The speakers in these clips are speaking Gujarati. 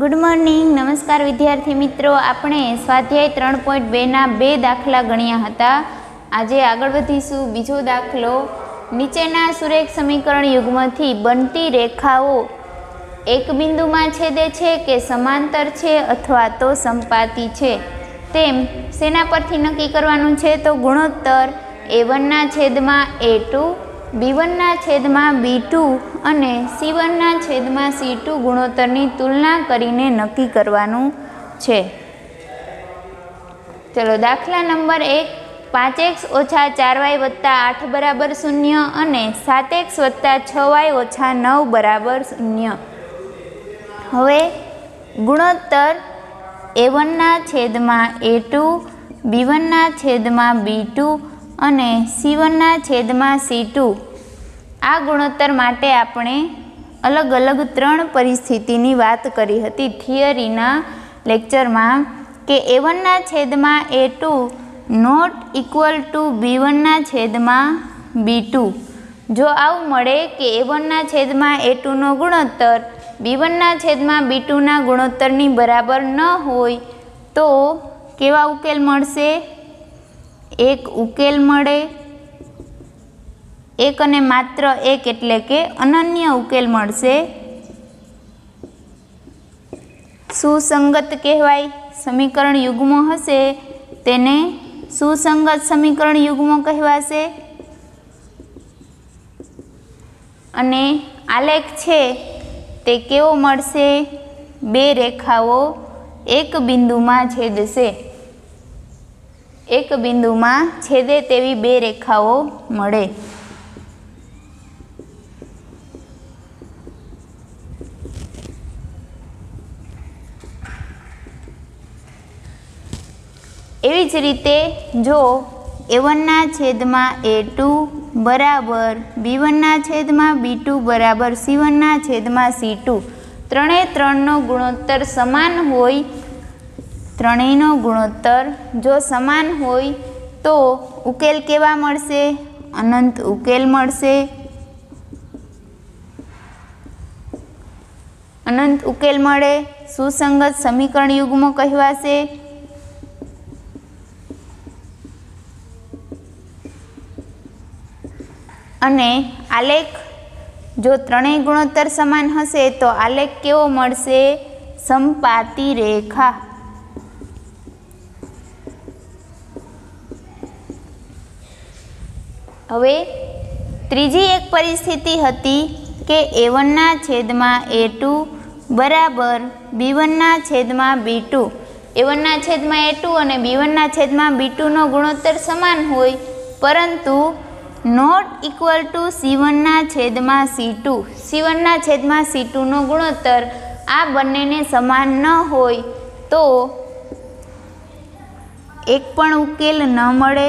गुड मॉर्निंग नमस्कार विद्यार्थी मित्रों। आपणे स्वाध्याय 3.2 ना 2 दाखला गण्या हता। आजे आगळ वधीशुं। बीजो दाखलो, नीचेना सुरेख समीकरण युग्मथी बनती रेखाओ एक बिंदुमां छेदे छे के समांतर छे अथवा तो संपाती छे तेम सेना परथी नक्की करवानुं छे। तो गुणोत्तर A1 ना छेदमां A2, B1 ना छेदमां B2 अने C1 ना छेदमां C2 गुणोत्तरनी तुलना करीने नक्की करवानुं छे। चलो दाखला नंबर 1, 5x - 4y + 8 बराबर 0 अने 7x + 6y - 9 बराबर 0। हवे गुणोत्तर A1 ना छेदमां A2, B1 ना छेदमां B2 अने C1 ना छेदमां C2 आ गुणोत्तर माटे आपणे अलग अलग 3 परिस्थितिनी वात करी हती थियरीना लेक्चरमां के A1 ना छेदमां A2 not equal to B1 ना छेदमां B2। जो आवुं मळे के A1 ना छेदमां A2 नो गुणोत्तर B1 ना छेदमां B2 ना गुणोत्तरनी बराबर न होय तो केवा उकेल मळशे? एक उकेल मळे, एक अने मात्र एक एटले के अनन्य उकेल मळशे। सुसंगत कहेवाय। समीकरण युग्म हशे तेने सुसंगत समीकरण युग्म कहेवाशे। अने आलेख छे ते केवो मळशे? 2 रेखाओ एक बिंदुमां छेदशे। एक बिंदुमां छेदे तेवी 2 रेखाओ मळे। एवी ज रीते जो A1 ना छेदमां A2 बराबर B1 ना छेदमां B2 बराबर C1 ना छेदमां C2 त्रणेय त्रणनो गुणोत्तर समान होय, त्रणेयनो गुणोत्तर जो समान होय तो उकेल केवा मळशे? अनंत उकेल मळशे। अनंत उकेल मळे सुसंगत समीकरण युग्म कहेवाशे। अने आलेख जो त्रणेय गुणोत्तर समान हशे तो आलेख केवो मळशे? संपाती रेखा। हवे त्रीजी एक परिस्थिति हती के A1 ना छेदमां A2 बराबर B1 ना छेदमां B2। A1 ना छेदमां A2 अने B1 ना छेदमां B2 नो गुणोत्तर समान होय परंतु नॉट इक्वल टू C1 ना छेदमां C2। C1 ना छेदमां C2 नो गुणोत्तर आ बंनेने समान न होय तो एक पण उकेल न मळे।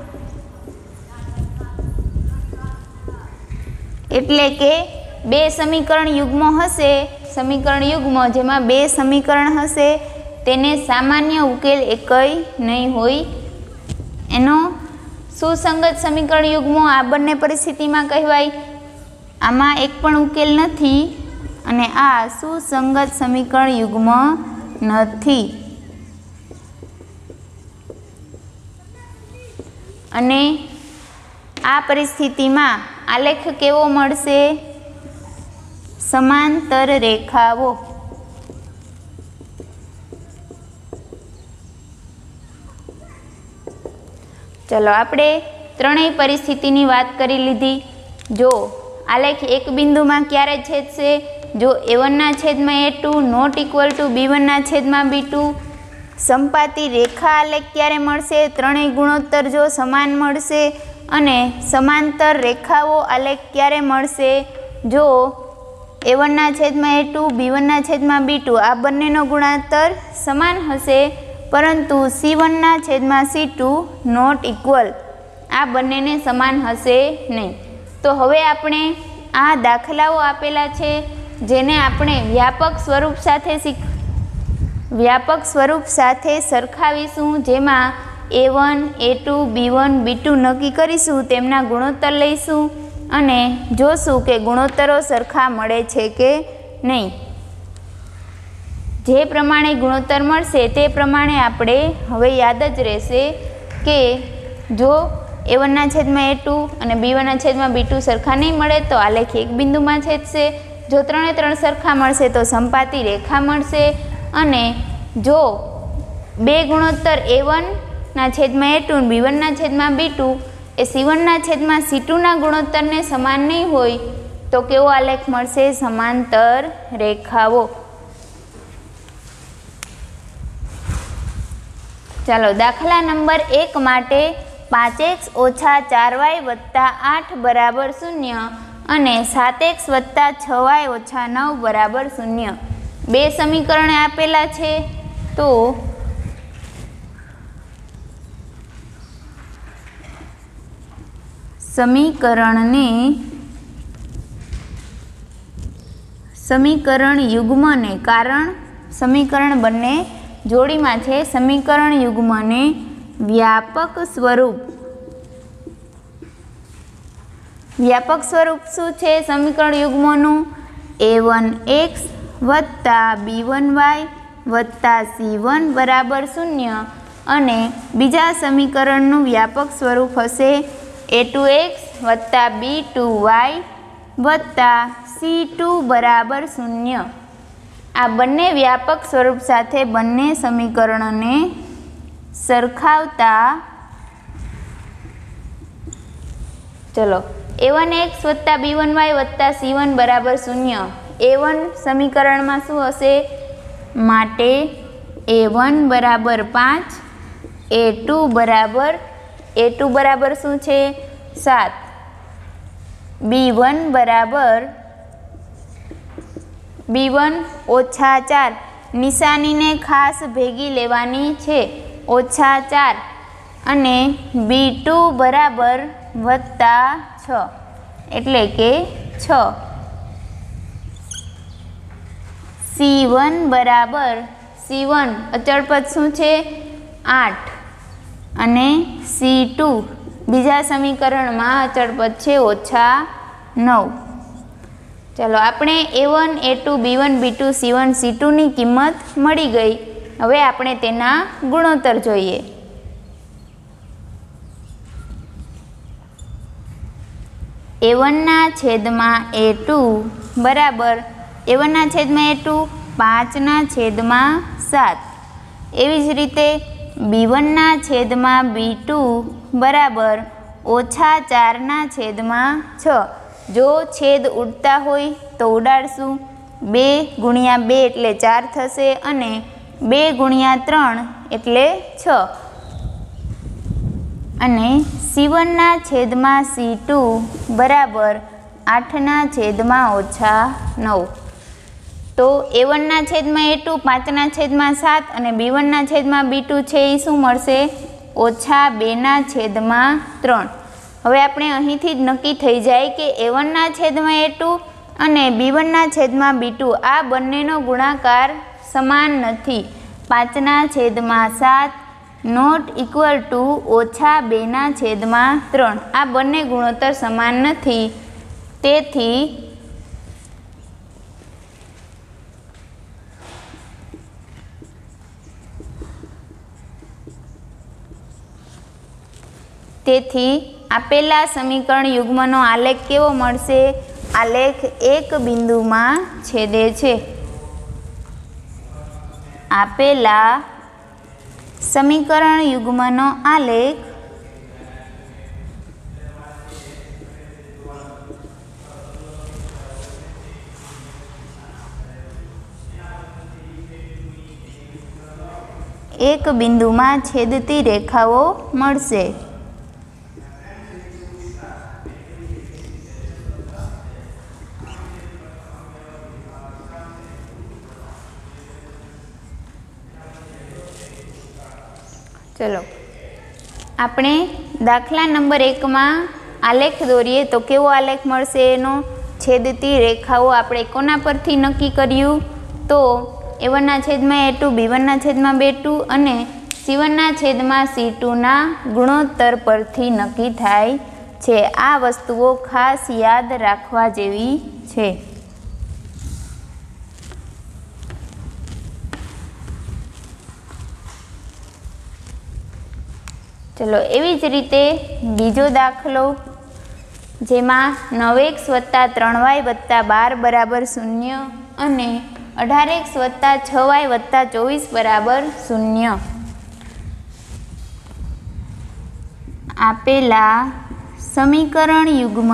एटले के 2 समीकरण युग्म हशे। समीकरण युग्म जेमां 2 समीकरण हशे तेने सामान्य उकेल एकय नहीं होय। एनो सुसंगत समीकरण युग्म आ बंने परिस्थितिमां कहेवाय। आमां एक पण उकेल नथी अने आ सुसंगत समीकरण युग्म नथी। अने आ परिस्थितिमां आलेख केवो मळशे? समांतर रेखाओ। चलो आपणे त्रणेय परिस्थितिनी वात करी लीधी। जो आलेख एक बिंदुमां क्यारे छेदशे? जो A1 ना छेदमां A2 not equal to B1 ना छेदमां B2। संपाती रेखा आलेख क्यारे मळशे? त्रणेय गुणोत्तर जो समान मळशे। अने समांतर रेखाओ आलेख क्यारे मळशे? जो A1 ना छेदमां A2 B1 ना छेदमां B2 आ बंनेनो गुणोत्तर समान हशे परंतु C1 ना छेदमां C2 नॉट इक्वल आ बंनेने समान हशे नहीं। तो हवे आपणे आ दाखलाओ आपेला छे जेने आपणे व्यापक स्वरूप साथे सरखावीशुं जेमां A1 A2 B1 B2 नक्की करीशुं, तेमना गुणोत्तर लईशुं अने जोशुं के गुणोत्तरो सरखा मळे छे के नहीं। જે પ્રમાણે ગુણોત્તર મળશે તે પ્રમાણે આપણે હવે યાદ જ રહેશે કે જો A1 છેદમાં A2 અને B1 છેદમાં B2 સરખા નહીં મળે તો આલેખ એક બિંદુમાં છેદશે, જો 3 3 સરખા મળશે તો સમપાતી રેખા મળશે, અને જો બે ગુણોત્તર A1 છેદમાં A2 અને B1 છેદમાં B2 એ C1 છેદમાં C2 ગુણોત્તરને સમાન નહીં હોય તો કેવો આલેખ મળશે? સમાંતર રેખાઓ. ચાલો દાખલા નંબર 1 માટે 5x ઓછા 4y વત્તા 8 બરાબર 0 અને 7x વત્તા 6y ઓછા 9 બરાબર 0 બે સમીકરણો આપેલા છે. તો સમીકરણ યુગ્મને, કારણ સમીકરણ બંને જોડીમાં છે, સમીકરણ યુગ્મને વ્યાપક સ્વરૂપ શું છે સમીકરણ યુગ્મનું? A1x વત્તા B1y વત્તા C1 બરાબર 0 અને બીજા સમીકરણનું વ્યાપક સ્વરૂપ હશે A2x વત્તા B2y વત્તા C2 બરાબર 0. આ બંને વ્યાપક સ્વરૂપ સાથે બંને સમીકરણોને સરખાવતા ચલો A1x વત્તા B1y વત્તા C1 બરાબર 0. A1 સમીકરણમાં શું હશે? માટે A1 બરાબર 5, A2 બરાબર શું છે? 7, B1 ઓછા 4, નિશાનીને ખાસ ભેગી લેવાની છે, ઓછા 4, અને B2 બરાબર વત્તા 6 એટલે કે 6. C1 અચળ પદ શું છે? 8 અને C2 બીજા સમીકરણમાં અચળ પદ છે ઓછા 9. ચાલો આપણે A1, A2, B1, B2, C1, C2 ની કિંમત મળી ગઈ. હવે આપણે તેના ગુણોત્તર જોઈએ. A1 છેદમાં A2 બરાબર A1 છેદમાં A2 5/7. એવી જ રીતે B1 છેદમાં B2 બરાબર ઓછા 4/6. જો છેદ ઉડતા હોય તો ઉડાડશું. 2 ગુણ્યા 2 એટલે 4 થશે અને 2 ગુણ્યા 3 એટલે 6. અને C1 છેદમાં C2 બરાબર 8/9. તો A1 છેદમાં A2 5/7 અને B1 છેદમાં B2 છે એ શું મળશે? ઓછા 2/3. હવે આપણે અહીંથી જ નક્કી થઈ જાય કે A1 છેદમાં A2 અને B1 છેદમાં B2 આ બંનેનો ગુણાકાર સમાન નથી. 5/7 નોટ ઇક્વલ ટુ ઓછા 2/3. આ બંને ગુણોત્તર સમાન નથી. તેથી આપેલા સમીકરણ યુગ્મનો આલેખ કેવો મળશે? આલેખ એક બિંદુમાં છેદે છે. આપેલા સમીકરણ યુગ્મનો આલેખ એક બિંદુમાં છેદતી રેખાઓ મળશે. ચલો આપણે દાખલા નંબર 1માં આલેખ દોરીએ તો કેવો આલેખ મળશે? એનો છેદતી રેખાઓ આપણે કોના પરથી નક્કી કર્યું? તો A1 છેદમાં A2, B1 છેદમાં B2 અને C1 છેદમાં C2 ગુણોત્તર પરથી નક્કી થાય છે. આ વસ્તુઓ ખાસ યાદ રાખવા જેવી છે. ચલો એવી જ રીતે બીજો દાખલો, જેમાં 9x વત્તા 3y વત્તા 12 બરાબર 0 અને 18x વત્તા 6y વત્તા 24 બરાબર 0. આપેલા સમીકરણ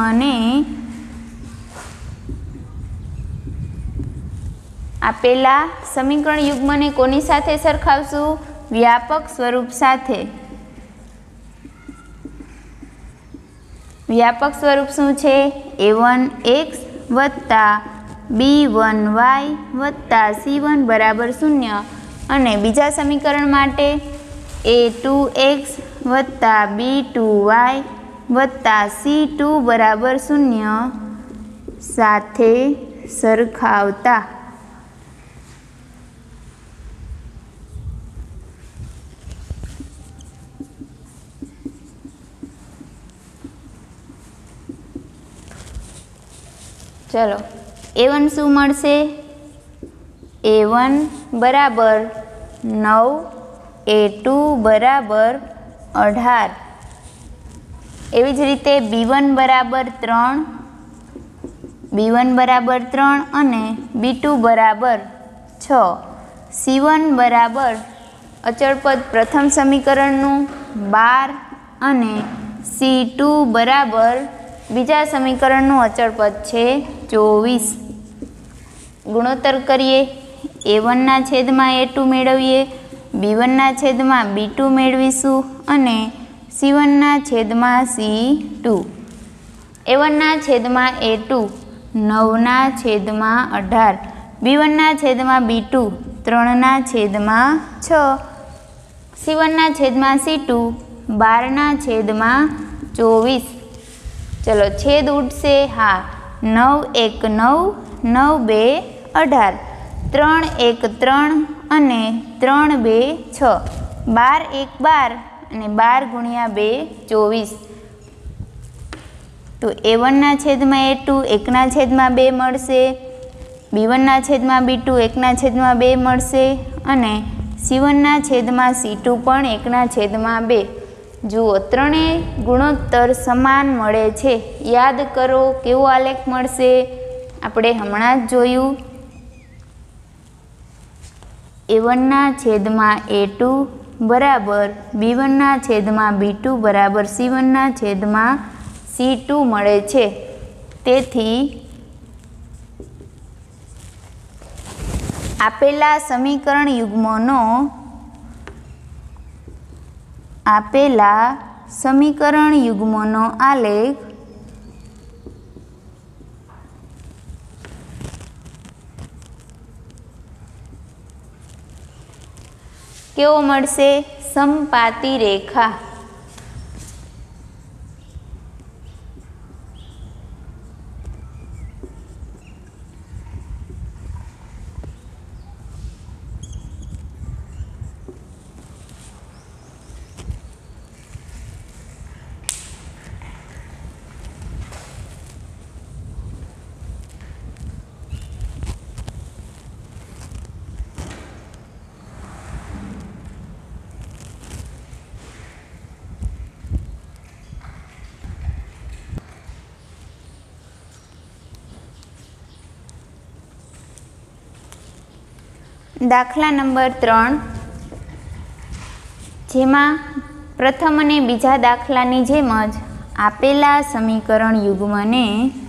યુગ્મને કોની સાથે સરખાવશું? વ્યાપક સ્વરૂપ સાથે. વ્યાપક સ્વરૂપ શું છે? a1x વત્તા b1y વત્તા c1 બરાબર 0 અને બીજા સમીકરણ માટે a2x વત્તા b2y વત્તા c2 બરાબર 0 સાથે સરખાવતા. ચલો a1 શું મળશે? a1 બરાબર 9, a2 બરાબર 18. એવી જ રીતે b1 બરાબર 3, અને b2 બરાબર 6. c1 બરાબર અચળપદ પ્રથમ સમીકરણનું 12 અને c2 બરાબર બીજા સમીકરણનું અચળપદ છે 24. ગુણોત્તર કરીએ. a1 ના છેદમાં a2 મેળવીએ, b1 ના છેદમાં b2 મેળવીશું અને c1 ના છેદમાં c2. a1 ના છેદમાં a2 9 ના છેદમાં 18, b1 ના છેદમાં b2 3 ના છેદમાં 6, c1 ના છેદમાં c2 12 ના છેદમાં 24. ચલો છેદ ઉડશે. હા, 9 1 9, 9 2 18, 3 1 3 અને 3 2 6, 12 1 12 અને 12 ગુણ્યા 2 24. તો a1 ના છેદમાં a2 1 ના છેદમાં 2 મળશે, b1 ના છેદમાં b2 1 ના છેદમાં 2 મળશે અને c1 ના છેદમાં c2 પણ 1 ના છેદમાં 2. જુઓ, ત્રણેય ગુણોત્તર સમાન મળે છે. યાદ કરો કેવો આલેખ મળશે? આપણે હમણાં જ જોયું. a1 ના છેદમાં a2 બરાબર b1 ના છેદમાં b2 બરાબર c1 ના છેદમાં c2 મળે છે. તેથી આપેલા સમીકરણ યુગ્મોનો આલેખ કેવો મળશે? સમપાતી રેખા. દાખલા નંબર 3, જેમાં પ્રથમ અને બીજા દાખલાની જેમ જ આપેલા સમીકરણ યુગ્મને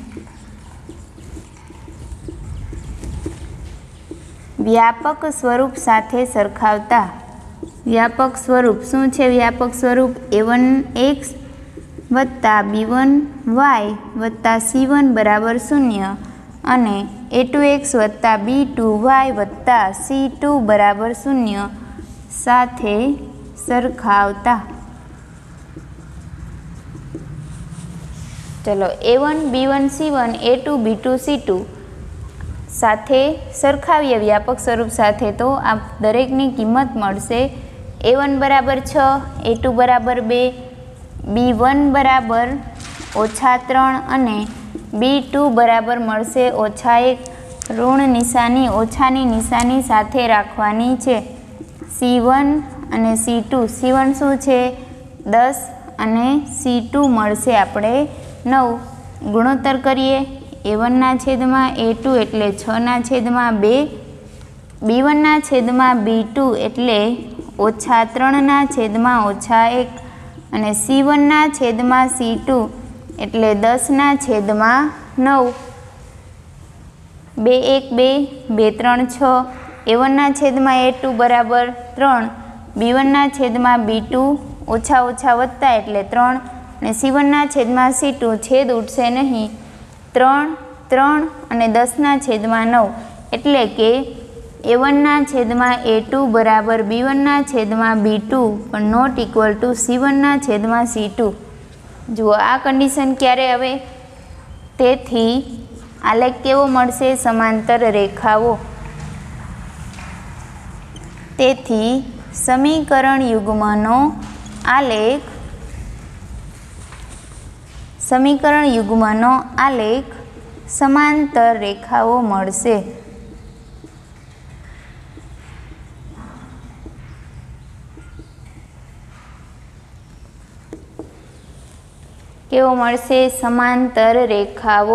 વ્યાપક સ્વરૂપ સાથે સરખાવતા. વ્યાપક સ્વરૂપ શું છે? વ્યાપક સ્વરૂપ a1x વત્તા b1y વત્તા c1 બરાબર 0 અને a2x વત્તા b2y વત્તા c2 બરાબર 0 સાથે સરખાવતા. ચલો a1 b1 c1 a2 b2 c2 સાથે સરખાવીએ વ્યાપક સ્વરૂપ સાથે. તો આ દરેકની કિંમત મળશે. a1 બરાબર 6, a2 બરાબર 2, b1 બરાબર -3 અને b2 બરાબર મળશે -1. ઋણ નિશાની ઓછાની નિશાની સાથે રાખવાની છે. c1 અને c2. c1 શું છે? 10 અને C2 મળશે આપણે 9. ગુણોત્તર કરીએ. A1 છેદમાં A2 એટલે 6/2, B1 છેદમાં B2 એટલે -3 છેદમાં -1 અને C1 છેદમાં C2 એટલે 10 છેદમાં 9. 2 1 2 2 3 6. A1 છેદમાં A2 બરાબર 3, B1 છેદમાં B2 ઓછા ઓછા વત્તા એટલે 3 અને C1 છેદમાં C2 છેદ ઉઠશે નહીં. 3 3 અને 10 છેદમાં 9 એટલે કે A1 છેદમાં A2 બરાબર B1 છેદમાં B2 પણ નોટ ઇક્વલ ટુ C1 છેદમાં C2. જુઓ આ કન્ડિશન ક્યારે આવે? તેથી આલેખ કેવો મળશે? સમાંતર રેખાઓ. તેથી સમીકરણ યુગ્મનો આલેખ સમાંતર રેખાઓ મળશે. કેવો મળશે? સમાંતર રેખાઓ.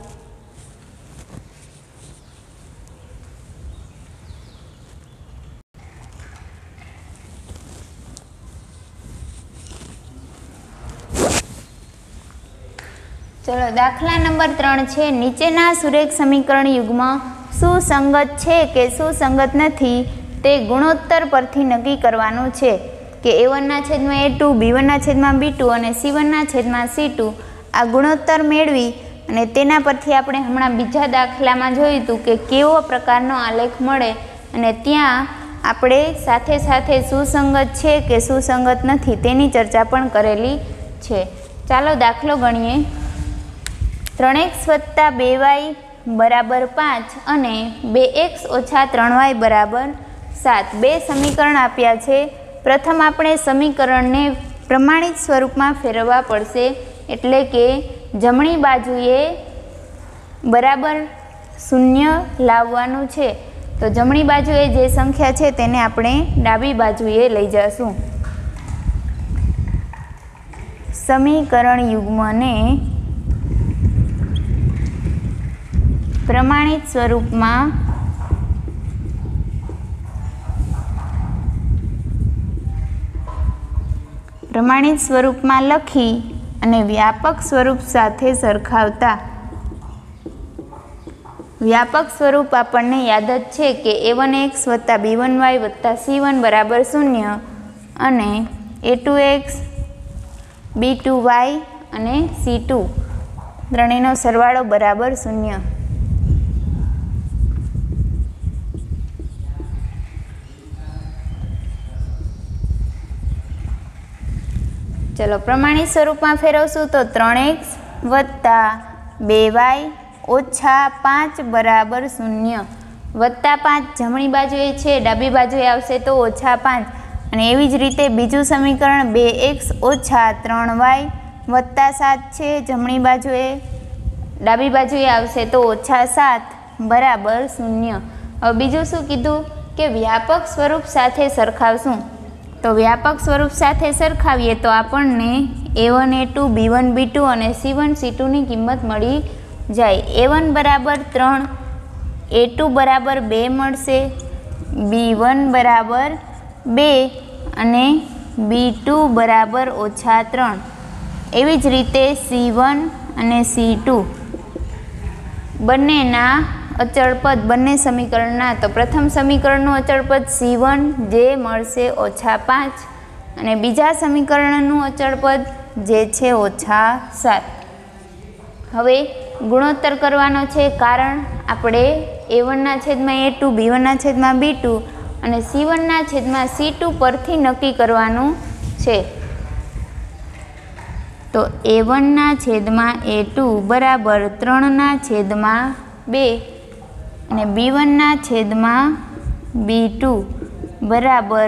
ચલો દાખલા નંબર 3 છે. નીચેના સુરેખ સમીકરણ યુગ્મ સુસંગત છે કે સુસંગત નથી તે ગુણોત્તર પરથી નક્કી કરવાનું છે કે A1 છેદમાં A2, B1 છેદમાં B2 અને C1 છેદમાં C2 આ ગુણોત્તર મેળવી અને તેના પરથી આપણે હમણાં બીજા દાખલામાં જોયું હતું કે કેવો પ્રકારનો આલેખ મળે અને ત્યાં આપણે સાથે સાથે સુસંગત છે કે સુસંગત નથી તેની ચર્ચા પણ કરેલી છે. ચાલો દાખલો ગણીએ. 3x + 2y બરાબર 5 અને 2x - 3y બરાબર 7 બે સમીકરણ આપ્યા છે. પ્રથમ આપણે સમીકરણને પ્રમાણિત સ્વરૂપમાં ફેરવવા પડશે એટલે કે જમણી બાજુએ બરાબર 0 લાવવાનું છે. તો જમણી બાજુએ જે સંખ્યા છે તેને આપણે ડાબી બાજુએ લઈ જઈશું. સમીકરણ યુગ્મને પ્રમાણિત સ્વરૂપમાં લખી અને વ્યાપક સ્વરૂપ સાથે સરખાવતા. વ્યાપક સ્વરૂપ આપણને યાદ જ છે કે A1x + B1y + C1 બરાબર 0 અને A2x B2y અને C2 ત્રણેયનો સરવાળો બરાબર 0. ચલો પ્રમાણિત સ્વરૂપમાં ફેરવશું તો 3x + 2y - 5 બરાબર 0. +5 જમણી બાજુએ છે, ડાબી બાજુએ આવશે તો -5 અને એવી જ રીતે બીજું સમીકરણ 2x - 3y + 7 છે, જમણી બાજુએ, ડાબી બાજુએ આવશે તો -7 બરાબર 0. હવે બીજું શું કીધું કે વ્યાપક સ્વરૂપ સાથે સરખાવશું. તો વ્યાપક સ્વરૂપ સાથે સરખાવીએ તો આપણને A1 A2 B1 B2 અને C1 C2ની કિંમત મળી જાય. A1 બરાબર 3, A2 બરાબર 2 મળશે, B1 બરાબર 2 અને B2 બરાબર -3. એવી જ રીતે C1 અને C2 બંનેના અચળપદ, બંને સમીકરણના. તો પ્રથમ સમીકરણનું અચળપદ C1 જે મળશે -5 અને બીજા સમીકરણનું અચળપદ જે છે -7. હવે ગુણોત્તર કરવાનો છે કારણ આપણે A1 છેદમાં A2, B1 છેદમાં B2 અને C1 છેદમાં C2 પરથી નક્કી કરવાનું છે. તો A1 છેદમાં A2 બરાબર 3/2 અને B1 છેદમાં B2 બરાબર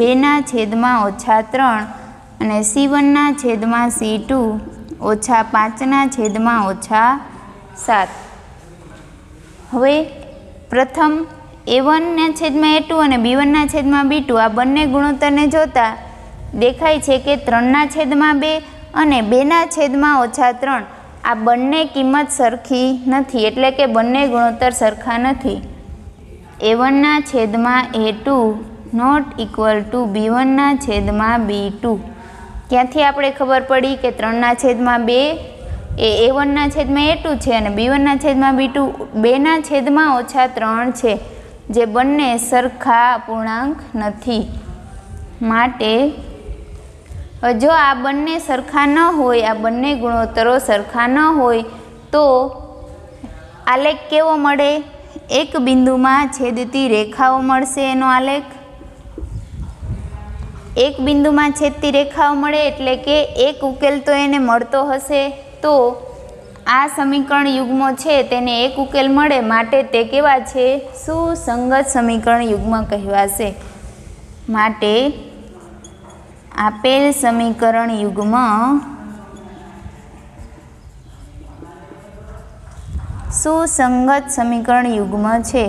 2/3 અને C1 છેદમાં C2 -5/7. હવે પ્રથમ A1 છેદમાં A2 અને B1 છેદમાં B2 આ બંને ગુણોત્તરને જોતા દેખાય છે કે 3/2 અને 2/-3 આ બંને કિંમત સરખી નથી, એટલે કે બંને ગુણોત્તર સરખા નથી. a1/a2 not equal to b1/b2. ક્યાંથી આપણે ખબર પડી કે 3/2 એ a1/a2 છે અને b1/b2 2/3 છે, જે બંને સરખા અપૂર્ણાંક નથી. માટે જો આ બંને સરખા ન હોય, આ બંને ગુણોત્તરો સરખા ન હોય તો આલેખ કેવો મળે? એક બિંદુમાં છેદતી રેખાઓ મળશે. એનો આલેખ એક બિંદુમાં છેદતી રેખાઓ મળે એટલે કે એક ઉકેલ તો એને મળતો હશે. તો આ સમીકરણ યુગ્મો છે તેને એક ઉકેલ મળે, માટે તે કેવા છે? સુસંગત સમીકરણ યુગ્મ કહેવાશે. માટે આપેલ સમીકરણ યુગ્મ સુસંગત સમીકરણ યુગ્મ છે.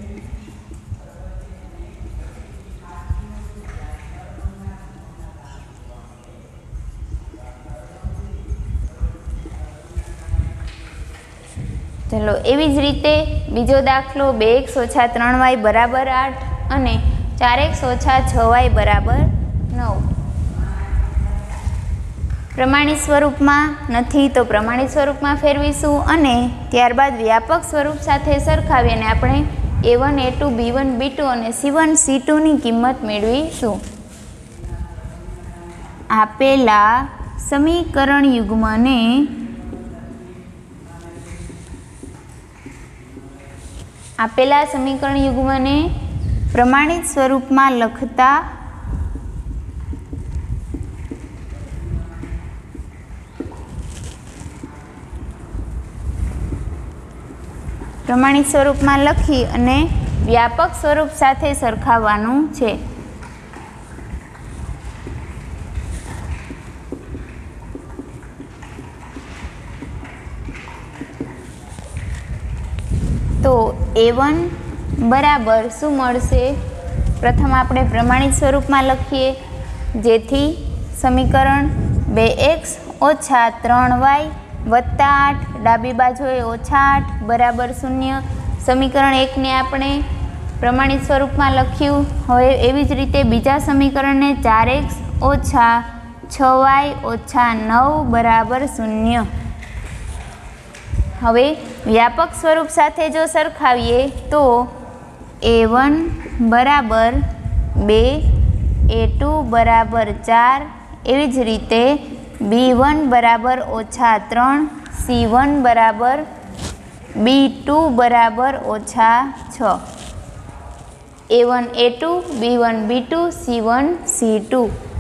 ચલો એવી જ રીતે બીજો દાખલો 2x - 3y = 8 અને 4x - 6y = 9. પ્રમાણિત સ્વરૂપમાં નથી તો પ્રમાણિત સ્વરૂપમાં ફેરવીશું અને ત્યારબાદ વ્યાપક સ્વરૂપ સાથે સરખાવીને આપણે a1, a2, b1, b2 અને c1, c2 ની કિંમત મેળવીશું. આપેલા સમીકરણ યુગ્મને પ્રમાણિત સ્વરૂપમાં લખતા પ્રમાણિત સ્વરૂપમાં લખી અને વ્યાપક સ્વરૂપ સાથે સરખાવવાનું છે. તો a1 બરાબર શું મળશે? પ્રથમ આપણે પ્રમાણિત સ્વરૂપમાં લખીએ, જેથી સમીકરણ 2x - 3y + 8 ડાબી બાજુએ -8 બરાબર 0. સમીકરણ 1 ને આપણે પ્રમાણિત સ્વરૂપમાં લખ્યું. હવે એવી જ રીતે બીજા સમીકરણને 4x - 6y - 9 બરાબર 0. હવે વ્યાપક સ્વરૂપ સાથે જો સરખાવીએ તો a1 બરાબર 2, a2 બરાબર 4, એવી જ રીતે b1 બરાબર -3, c1 બરાબર b2 બરાબર -6. a1 a2, b1 b2, c1 c2.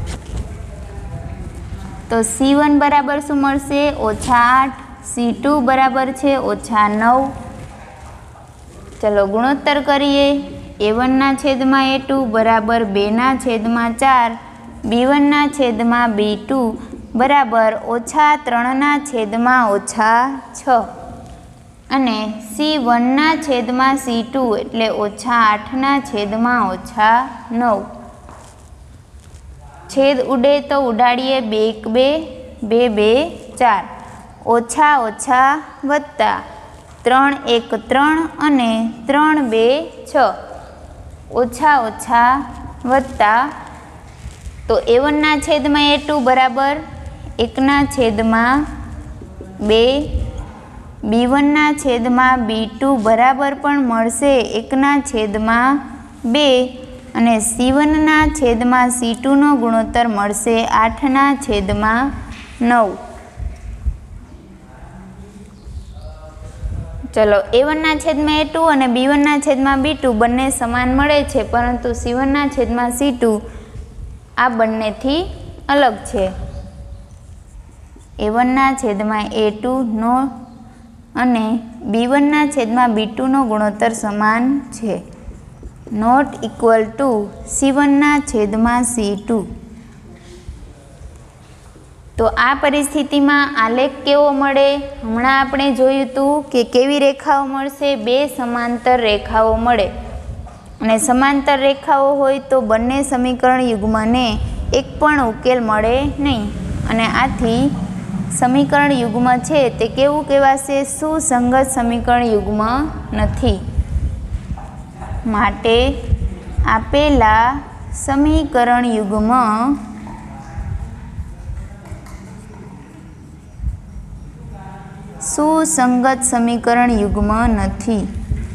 તો c1 બરાબર શું મળશે? -8. c2 બરાબર છે -9. ચલો ગુણોત્તર કરીએ. a1/a2 બરાબર 2/4, b1/b2 બરાબર -3/6 અને c1/c2 એટલે -8/9. છેદ ઉડે તો ઉડાડીએ 2 1 2, 2 4, ઓછા ઓછા વત્તા 3 1 3 અને 3 2 6, ઓછા ઓછા વત્તા. તો a1/a2 બરાબર 1/2, b1/b2 બરાબર પણ મળશે 1/2 અને c1/c2 નો ગુણોત્તર મળશે 8/9. ચલો a1/a2 અને b1/b2 બંને સમાન મળે છે, પરંતુ c1/c2 આ બંનેથી અલગ છે. a1/a2 નો અને b1/b2 નો ગુણોત્તર સમાન છે, નોટ ઇક્વલ ટુ c1/c2. તો આ પરિસ્થિતિમાં આલેખ કેવો મળે? હમણાં આપણે જોયું હતું કે કેવી રેખાઓ મળશે? 2 સમાંતર રેખાઓ મળે અને સમાંતર રેખાઓ હોય તો બંને સમીકરણ યુગ્મને એક પણ ઉકેલ મળે નહીં અને આથી સમીકરણ યુગ્મ છે તે કેવું કહેવાશે? સુસંગત સમીકરણ યુગ્મ નથી. માટે આપેલા સમીકરણ યુગ્મ સુસંગત સમીકરણ યુગ્મ નથી.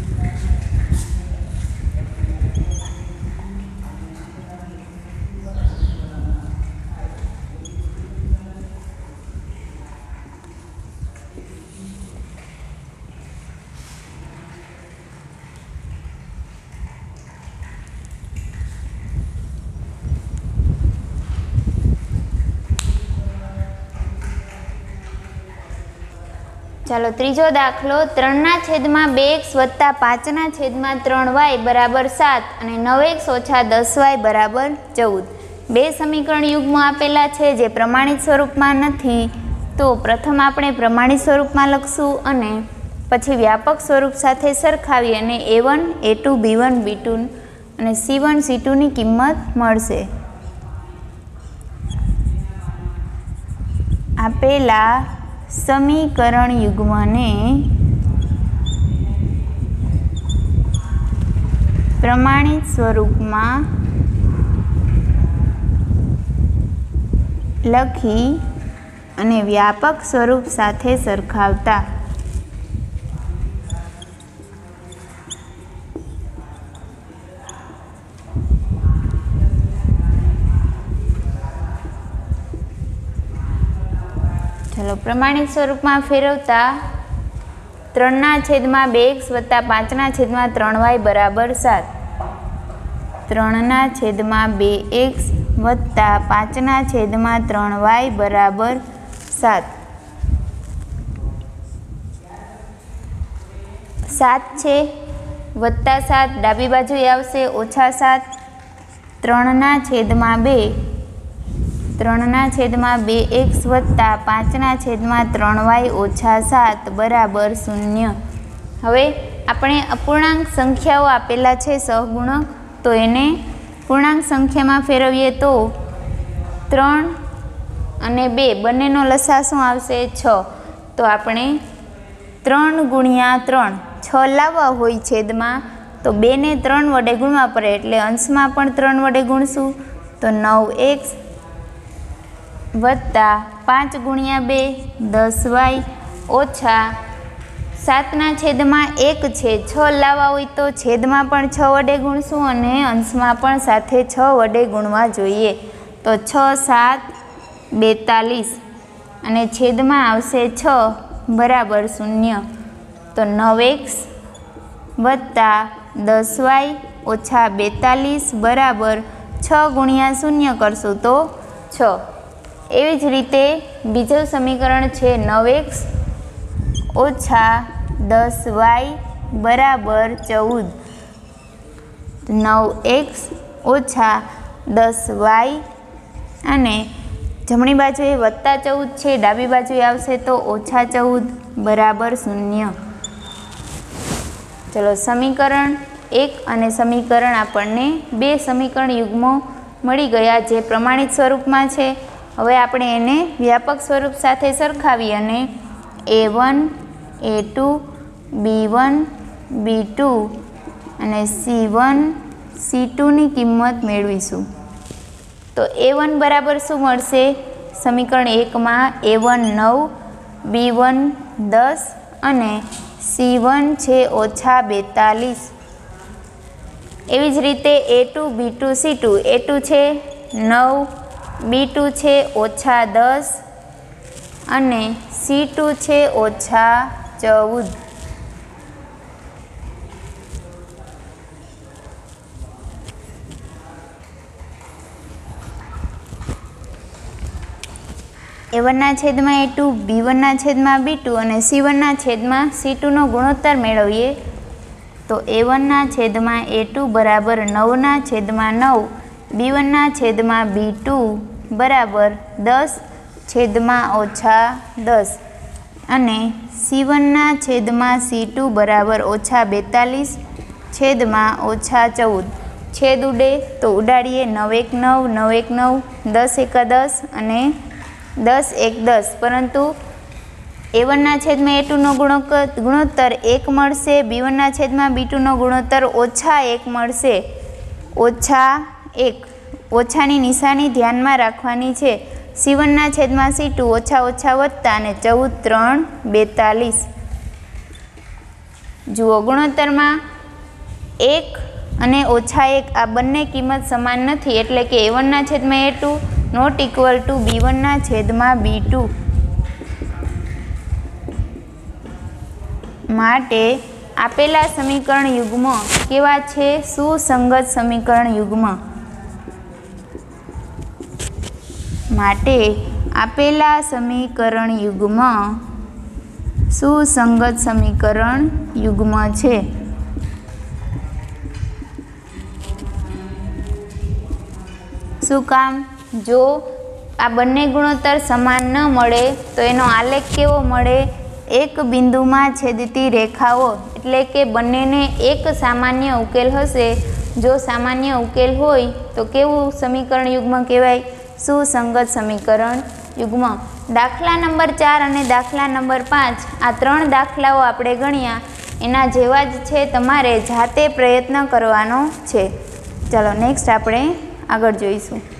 ચાલો ત્રીજો દાખલો 3/2x વત્તા 5/3y બરાબર 7 અને 9x ઓછા 10y બરાબર 14. બે સમીકરણ યુગ્મ આપેલા છે જે પ્રમાણિત સ્વરૂપમાં નથી. તો પ્રથમ આપણે પ્રમાણિત સ્વરૂપમાં લખશું અને પછી વ્યાપક સ્વરૂપ સાથે સરખાવી અને a1 a2 b1 b2 અને c1 c2ની કિંમત મળશે. આપેલા સમીકરણ યુગ્મને પ્રમાણિત સ્વરૂપમાં લખી અને વ્યાપક સ્વરૂપ સાથે સરખાવતા પ્રમાણિત સ્વરૂપમાં ફેરવતા 3/2x વત્તા 5/3y બરાબર 7. 3/2x વત્તા 5/3y બરાબર 7. 7 છે વત્તા 7 ડાબી બાજુએ આવશે ઓછા 7. 3/2 3/2x વત્તા 5/3y ઓછા 7 બરાબર 0. હવે આપણે અપૂર્ણાંક સંખ્યાઓ આપેલા છે સહગુણક, તો એને પૂર્ણાંક સંખ્યામાં ફેરવીએ તો 3 અને 2 બંનેનો લસા શું આવશે? 6. તો આપણે 3 ગુણ્યા 3 6 લાવવા હોય છેદમાં, તો 2ને 3 વડે ગુણવા પડે એટલે અંશમાં પણ 3 વડે ગુણશું. તો 9x વત્તા 5 ગુણ્યા 2 10y ઓછા 7/1 છે. 6 લાવવા હોય તો છેદમાં પણ 6 વડે ગુણશું અને અંશમાં પણ સાથે 6 વડે ગુણવા જોઈએ. તો 6 7 42 અને છેદમાં આવશે 6 બરાબર 0. તો 9x વત્તા 10y ઓછા 42 બરાબર 6 ગુણ્યા 0 કરશું તો 6. એવી જ રીતે બીજું સમીકરણ છે 9x ઓછા 10y બરાબર 14. 9x ઓછા 10y અને જમણી બાજુએ વત્તા 14 છે, ડાબી બાજુએ આવશે તો ઓછા 14 બરાબર 0. ચલો સમીકરણ 1 અને સમીકરણ આપણને બે સમીકરણ યુગ્મો મળી ગયા જે પ્રમાણિત સ્વરૂપમાં છે. હવે આપણે એને વ્યાપક સ્વરૂપ સાથે સરખાવી અને a1 a2 b1 b2 અને c1 c2ની કિંમત મેળવીશું. તો a1 બરાબર શું મળશે? સમીકરણ 1માં a1 9 b1 10 અને c1 છે ઓછા 42. એવી જ રીતે a2 b2 c2 a2 છે 9 b2 છે ઓછા 10 અને c2 છે ઓછા 14. a1 છેદમાં a2 b1 છેદમાં b2 અને c1 છેદમાં c2નો ગુણોત્તર મેળવીએ તો a1 છેદમાં a2 બરાબર 9 છેદમાં 9 b1 છેદમાં b2 બરાબર 10 છેદમાં ઓછા 10 અને c1 છેદમાં c2 બરાબર ઓછા 42 છેદમાં ઓછા 14. છેદ ઉડે તો ઉડાડીએ 9 1 9 9 1 9 10 1 10 અને 10 1 10, પરંતુ A1 છેદમાં A2 ગુણોત્તર 1 મળશે, B1 છેદમાં B2 ગુણોત્તર -1 મળશે. -1 ઓછાની નિશાની ધ્યાનમાં રાખવાની છે. C1 છેદમાં C2 ઓછા ઓછા વત્તા અને 14 3 42. જુઓ ગુણોત્તરમાં 1 અને -1 આ બંને કિંમત સમાન નથી, એટલે કે A1 છેદમાં A2 not equal to B1 છેદમાં B2. માટે આપેલા સમીકરણ યુગ્મ કેવા છે? સુસંગત સમીકરણ યુગ્મ. માટે આપેલા સમીકરણ યુગ્મ સુસંગત સમીકરણ યુગ્મ છે. શું કામ? જો આ બંને ગુણોત્તર સમાન ન મળે તો એનો આલેખ કેવો મળે? એક બિંદુમાં છેદતી રેખાઓ, એટલે કે બંનેને એક સામાન્ય ઉકેલ હશે. જો સામાન્ય ઉકેલ હોય તો કેવું સમીકરણ યુગ્મ કહેવાય? સુસંગત સમીકરણ યુગ્મ. દાખલા નંબર 4 અને દાખલા નંબર 5 આ 3 દાખલાઓ આપણે ગણ્યા એના જેવા જ છે, તમારે જાતે પ્રયત્ન કરવાનો છે. ચાલો નેક્સ્ટ આપણે આગળ જોઈશું.